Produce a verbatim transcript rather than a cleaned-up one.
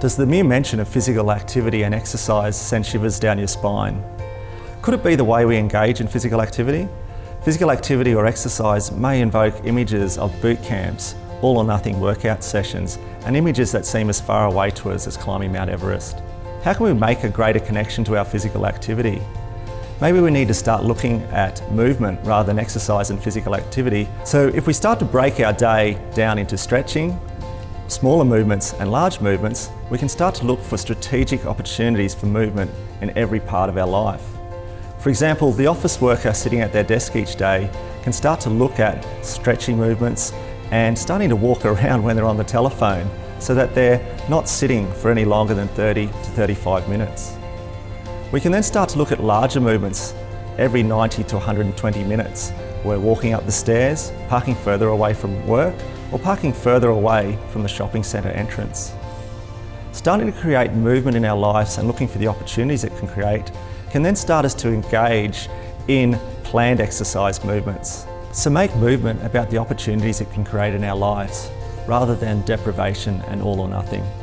Does the mere mention of physical activity and exercise send shivers down your spine? Could it be the way we engage in physical activity? Physical activity or exercise may invoke images of boot camps, all or nothing workout sessions, and images that seem as far away to us as climbing Mount Everest. How can we make a greater connection to our physical activity? Maybe we need to start looking at movement rather than exercise and physical activity. So if we start to break our day down into stretching, smaller movements and large movements, we can start to look for strategic opportunities for movement in every part of our life. For example, the office worker sitting at their desk each day can start to look at stretching movements and starting to walk around when they're on the telephone so that they're not sitting for any longer than thirty to thirty-five minutes. We can then start to look at larger movements every ninety to one hundred twenty minutes. We're walking up the stairs, parking further away from work, or parking further away from the shopping centre entrance. Starting to create movement in our lives and looking for the opportunities it can create can then start us to engage in planned exercise movements. So make movement about the opportunities it can create in our lives, rather than deprivation and all or nothing.